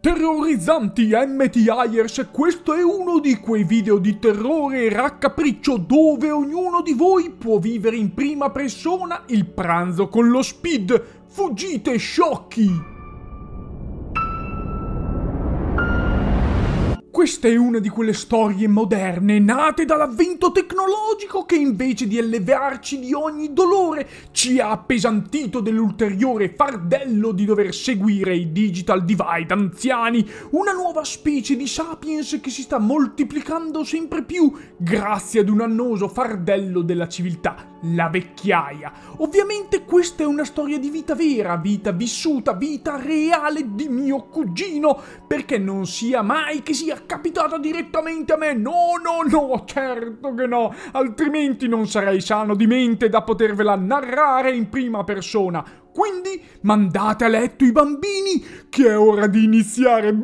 Terrorizzanti MTIers, questo è uno di quei video di terrore e raccapriccio dove ognuno di voi può vivere in prima persona il pranzo con lo Speed. Fuggite sciocchi! Questa è una di quelle storie moderne nate dall'avvento tecnologico che invece di alleviarci di ogni dolore ci ha appesantito dell'ulteriore fardello di dover seguire i digital divide anziani, una nuova specie di sapiens che si sta moltiplicando sempre più grazie ad un annoso fardello della civiltà, la vecchiaia. Ovviamente questa è una storia di vita vera, vita vissuta, vita reale di mio cugino, perché non sia mai che sia capitata direttamente a me. No, certo che no, altrimenti non sarei sano di mente da potervela narrare in prima persona. Quindi mandate a letto i bambini che è ora di iniziare.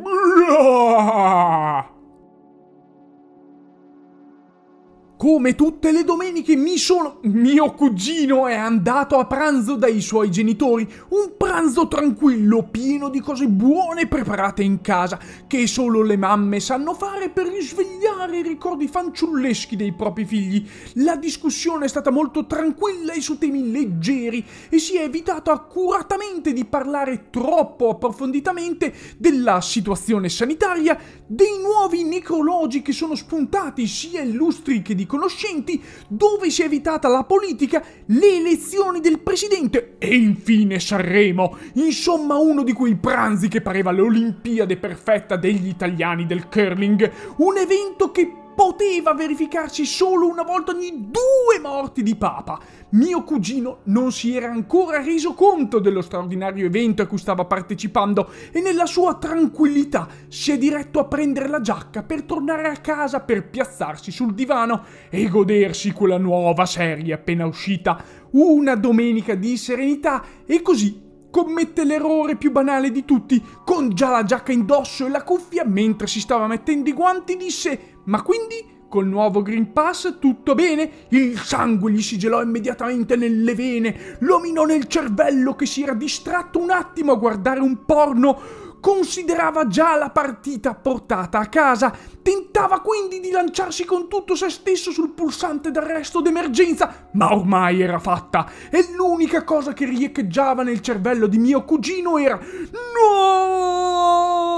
Come tutte le domeniche mio cugino è andato a pranzo dai suoi genitori, un pranzo tranquillo, pieno di cose buone preparate in casa, che solo le mamme sanno fare per risvegliare i ricordi fanciulleschi dei propri figli. La discussione è stata molto tranquilla e su temi leggeri e si è evitato accuratamente di parlare troppo approfonditamente della situazione sanitaria, dei nuovi necrologi che sono spuntati sia illustri che di conoscenti, dove si è evitata la politica, le elezioni del presidente e infine Sanremo. Insomma, uno di quei pranzi che pareva l'Olimpiade perfetta degli italiani del curling, un evento che poteva verificarsi solo una volta ogni 2 morti di papa. Mio cugino non si era ancora reso conto dello straordinario evento a cui stava partecipando e nella sua tranquillità si è diretto a prendere la giacca per tornare a casa, per piazzarsi sul divano e godersi quella nuova serie appena uscita, una domenica di serenità, e così commette l'errore più banale di tutti. Con già la giacca indosso e la cuffia, mentre si stava mettendo i guanti, disse: ma quindi col nuovo Green Pass tutto bene? Il sangue gli si gelò immediatamente nelle vene, lo minò nel cervello che si era distratto un attimo a guardare un porno. Considerava già la partita portata a casa, tentava quindi di lanciarsi con tutto se stesso sul pulsante d'arresto d'emergenza, ma ormai era fatta e l'unica cosa che riecheggiava nel cervello di mio cugino era no!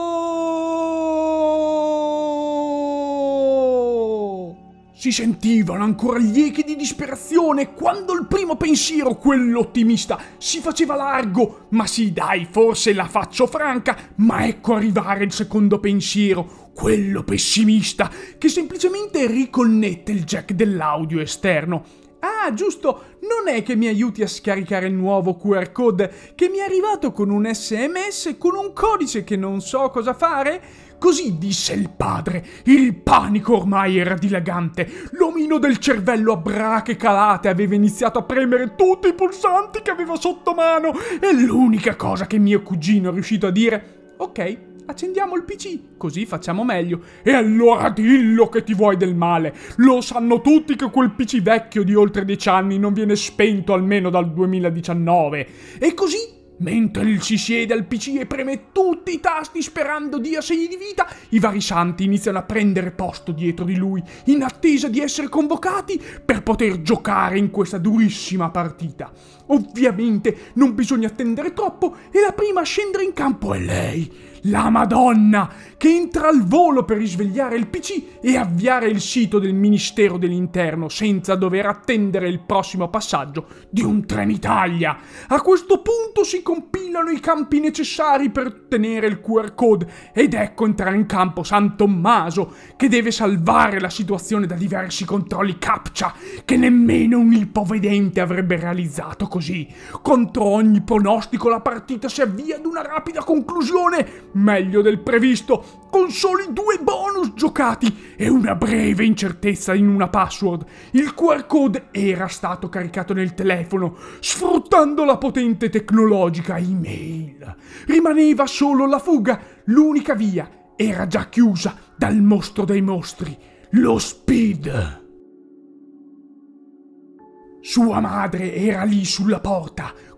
Si sentivano ancora gli echi di disperazione quando il primo pensiero, quello ottimista, si faceva largo. Ma sì, dai, forse la faccio franca, ma ecco arrivare il secondo pensiero, quello pessimista, che semplicemente riconnette il jack dell'audio esterno. Ah, giusto, non è che mi aiuti a scaricare il nuovo QR code che mi è arrivato con un SMS con un codice che non so cosa fare? Così disse il padre. Il panico ormai era dilagante. L'omino del cervello a brache calate aveva iniziato a premere tutti i pulsanti che aveva sotto mano e l'unica cosa che mio cugino è riuscito a dire: ok, accendiamo il PC, così facciamo meglio. E allora dillo che ti vuoi del male. Lo sanno tutti che quel PC vecchio di oltre 10 anni non viene spento almeno dal 2019. E così, mentre si siede al PC e preme tutti i tasti sperando dia segni di vita, i vari santi iniziano a prendere posto dietro di lui, in attesa di essere convocati per poter giocare in questa durissima partita. Ovviamente non bisogna attendere troppo e la prima a scendere in campo è lei, la Madonna, che entra al volo per risvegliare il PC e avviare il sito del Ministero dell'Interno senza dover attendere il prossimo passaggio di un Trenitalia. A questo punto si compilano i campi necessari per ottenere il QR code ed ecco entrare in campo San Tommaso, che deve salvare la situazione da diversi controlli CAPTCHA che nemmeno un ipovedente avrebbe realizzato così. Contro ogni pronostico la partita si avvia ad una rapida conclusione, meglio del previsto, con soli 2 bonus giocati e una breve incertezza in una password. Il QR code era stato caricato nel telefono sfruttando la potente tecnologica email. Rimaneva solo la fuga, l'unica via era già chiusa dal mostro dei mostri, lo Speed. Sua madre era lì sulla porta,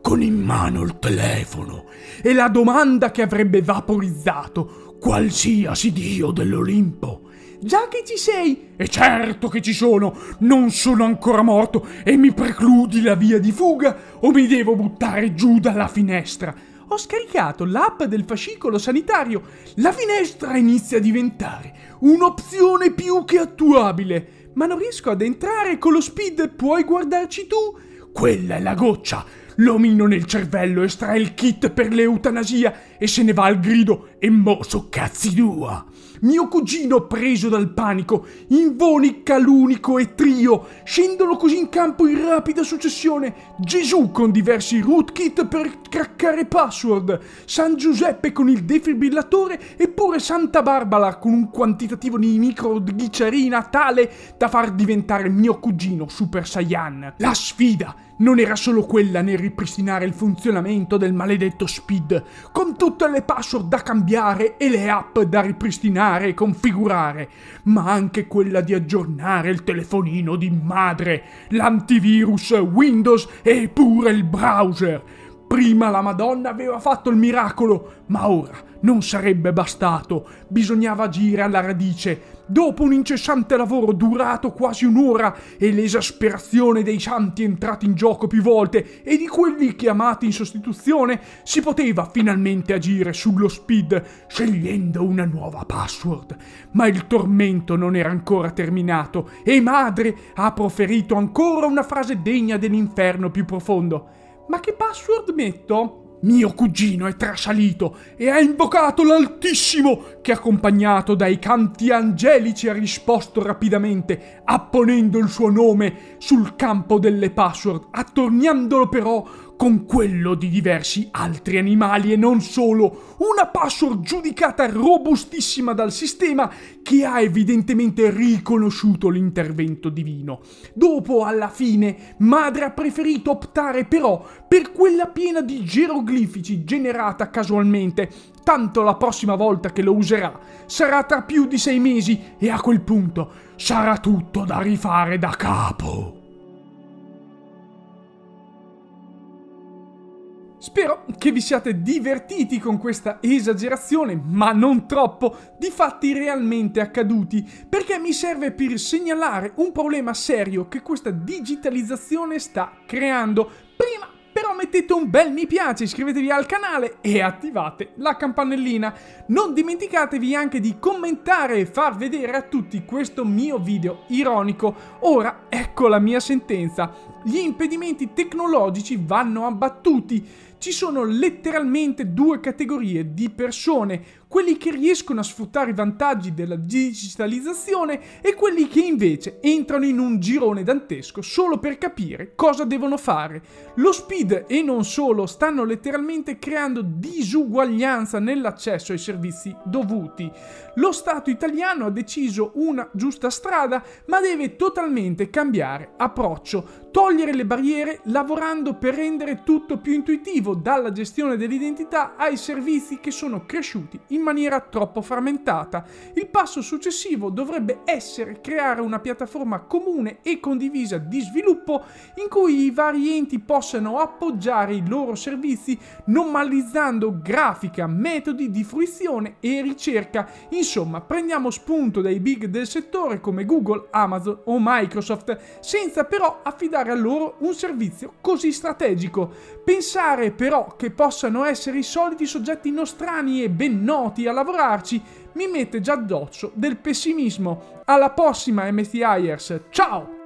con in mano il telefono e la domanda che avrebbe vaporizzato qualsiasi dio dell'Olimpo. Già che ci sei? E certo che ci sono! Non sono ancora morto e mi precludi la via di fuga o mi devo buttare giù dalla finestra? Ho scaricato l'app del fascicolo sanitario. La finestra inizia a diventare un'opzione più che attuabile. Ma non riesco ad entrare con lo speed, puoi guardarci tu? Quella è la goccia. L'omino nel cervello estrae il kit per l'eutanasia e se ne va al grido e mo so cazzi tua. Mio cugino, preso dal panico, invonica l'unico e Trio. Scendono così in campo in rapida successione Gesù con diversi rootkit per craccare password, San Giuseppe con il defibrillatore e pure Santa Barbara con un quantitativo di microglicerina tale da far diventare mio cugino Super Saiyan. La sfida non era solo quella nel ripristinare il funzionamento del maledetto Speed, con tutte le password da cambiare e le app da ripristinare e configurare, ma anche quella di aggiornare il telefonino di madre, l'antivirus Windows e pure il browser. Prima la Madonna aveva fatto il miracolo, ma ora non sarebbe bastato, bisognava agire alla radice. Dopo un incessante lavoro durato quasi un'ora e l'esasperazione dei santi entrati in gioco più volte e di quelli chiamati in sostituzione, si poteva finalmente agire sullo Speed scegliendo una nuova password. Ma il tormento non era ancora terminato e madre ha proferito ancora una frase degna dell'inferno più profondo. Ma che password metto? Mio cugino è trasalito e ha invocato l'Altissimo che, accompagnato dai canti angelici, ha risposto rapidamente, apponendo il suo nome sul campo delle password, attorniandolo però con quello di diversi altri animali e non solo, una password giudicata robustissima dal sistema che ha evidentemente riconosciuto l'intervento divino. Dopo, alla fine, madre ha preferito optare però per quella piena di geroglifici generata casualmente, tanto la prossima volta che lo userà sarà tra più di 6 mesi e a quel punto sarà tutto da rifare da capo. Spero che vi siate divertiti con questa esagerazione, ma non troppo, di fatti realmente accaduti, perché mi serve per segnalare un problema serio che questa digitalizzazione sta creando. Prima però mettete un bel mi piace, iscrivetevi al canale e attivate la campanellina. Non dimenticatevi anche di commentare e far vedere a tutti questo mio video ironico. Ora ecco la mia sentenza. Gli impedimenti tecnologici vanno abbattuti. Ci sono letteralmente due categorie di persone, quelli che riescono a sfruttare i vantaggi della digitalizzazione e quelli che invece entrano in un girone dantesco solo per capire cosa devono fare. Lo Speed e non solo stanno letteralmente creando disuguaglianza nell'accesso ai servizi dovuti. Lo Stato italiano ha deciso una giusta strada, ma deve totalmente cambiare approccio, togliere le barriere lavorando per rendere tutto più intuitivo, dalla gestione dell'identità ai servizi che sono cresciuti in maniera troppo frammentata. Il passo successivo dovrebbe essere creare una piattaforma comune e condivisa di sviluppo in cui i vari enti possano appoggiare i loro servizi normalizzando grafica, metodi di fruizione e ricerca. Insomma, prendiamo spunto dai big del settore come Google, Amazon o Microsoft, senza però affidare a loro un servizio così strategico. Pensare però che possano essere i soliti soggetti nostrani e ben noti a lavorarci mi mette già addosso del pessimismo. Alla prossima MT Hires, ciao!